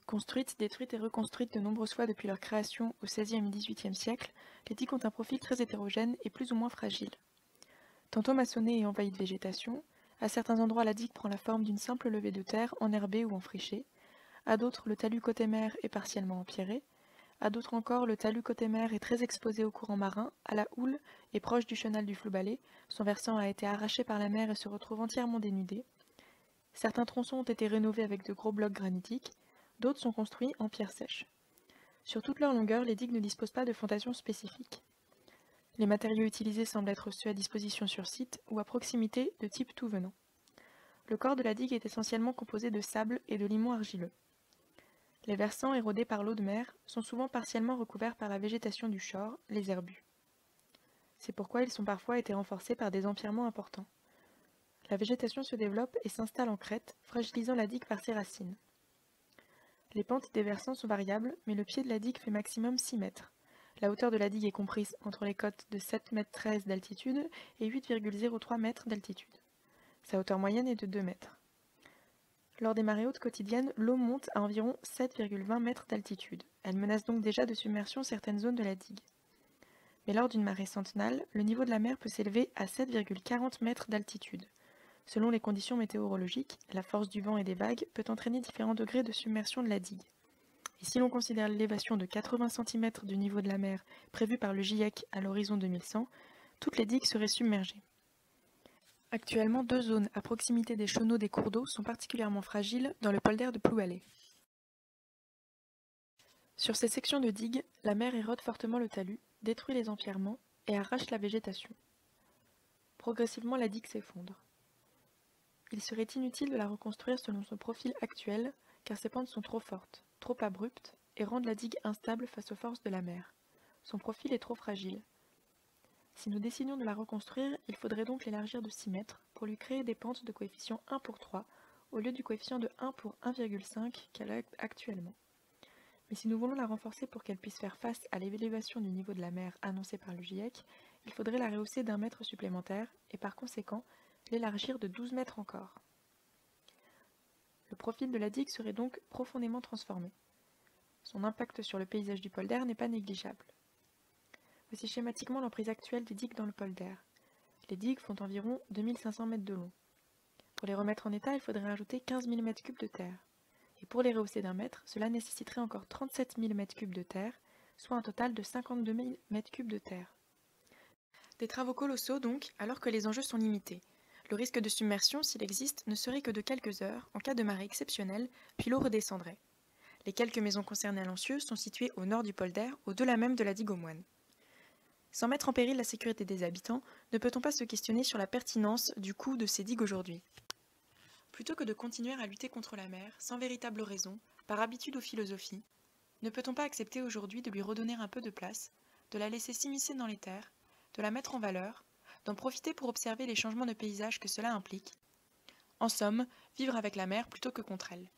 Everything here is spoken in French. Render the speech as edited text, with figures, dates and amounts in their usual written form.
Construites, détruites et reconstruites de nombreuses fois depuis leur création au XVIe et XVIIIe siècle, les digues ont un profil très hétérogène et plus ou moins fragile. Tantôt maçonnées et envahies de végétation, à certains endroits la digue prend la forme d'une simple levée de terre enherbée ou enfrichée, à d'autres le talus côté mer est partiellement empierré, à d'autres encore le talus côté mer est très exposé au courant marin, à la houle et proche du chenal du Flou-Balai, son versant a été arraché par la mer et se retrouve entièrement dénudé. Certains tronçons ont été rénovés avec de gros blocs granitiques, d'autres sont construits en pierre sèche. Sur toute leur longueur, les digues ne disposent pas de fondation spécifique. Les matériaux utilisés semblent être ceux à disposition sur site ou à proximité de type tout venant. Le corps de la digue est essentiellement composé de sable et de limon argileux. Les versants érodés par l'eau de mer sont souvent partiellement recouverts par la végétation du shore, les herbus. C'est pourquoi ils sont parfois été renforcés par des empierrements importants. La végétation se développe et s'installe en crête, fragilisant la digue par ses racines. Les pentes des versants sont variables, mais le pied de la digue fait maximum 6 mètres. La hauteur de la digue est comprise entre les côtes de 7,13 m d'altitude et 8,03 m d'altitude. Sa hauteur moyenne est de 2 mètres. Lors des marées hautes quotidiennes, l'eau monte à environ 7,20 m d'altitude. Elle menace donc déjà de submersion certaines zones de la digue. Mais lors d'une marée centenale, le niveau de la mer peut s'élever à 7,40 m d'altitude. Selon les conditions météorologiques, la force du vent et des vagues peut entraîner différents degrés de submersion de la digue. Et si l'on considère l'élévation de 80 cm du niveau de la mer prévue par le GIEC à l'horizon 2100, toutes les digues seraient submergées. Actuellement, deux zones à proximité des chenaux des cours d'eau sont particulièrement fragiles dans le polder de Plouhalay. Sur ces sections de digues, la mer érode fortement le talus, détruit les empierrements et arrache la végétation. Progressivement, la digue s'effondre. Il serait inutile de la reconstruire selon son profil actuel, car ses pentes sont trop fortes, trop abruptes, et rendent la digue instable face aux forces de la mer. Son profil est trop fragile. Si nous décidions de la reconstruire, il faudrait donc l'élargir de 6 mètres pour lui créer des pentes de coefficient 1 pour 3, au lieu du coefficient de 1 pour 1,5 qu'elle a actuellement. Mais si nous voulons la renforcer pour qu'elle puisse faire face à l'élévation du niveau de la mer annoncée par le GIEC, il faudrait la rehausser d'1 mètre supplémentaire, et par conséquent, l'élargir de 12 mètres encore. Le profil de la digue serait donc profondément transformé. Son impact sur le paysage du polder n'est pas négligeable. Voici schématiquement l'emprise actuelle des digues dans le polder. Les digues font environ 2500 mètres de long. Pour les remettre en état, il faudrait ajouter 15 000 m3 de terre. Et pour les rehausser d'1 mètre, cela nécessiterait encore 37 000 m3 de terre, soit un total de 52 000 m3 de terre. Des travaux colossaux donc, alors que les enjeux sont limités. Le risque de submersion, s'il existe, ne serait que de quelques heures, en cas de marée exceptionnelle, puis l'eau redescendrait. Les quelques maisons concernées à Lancieux sont situées au nord du polder, au-delà même de la digue aux Moines. Sans mettre en péril la sécurité des habitants, ne peut-on pas se questionner sur la pertinence du coût de ces digues aujourd'hui ? Plutôt que de continuer à lutter contre la mer, sans véritable raison, par habitude ou philosophie, ne peut-on pas accepter aujourd'hui de lui redonner un peu de place, de la laisser s'immiscer dans les terres, de la mettre en valeur, d'en profiter pour observer les changements de paysage que cela implique. En somme, vivre avec la mer plutôt que contre elle.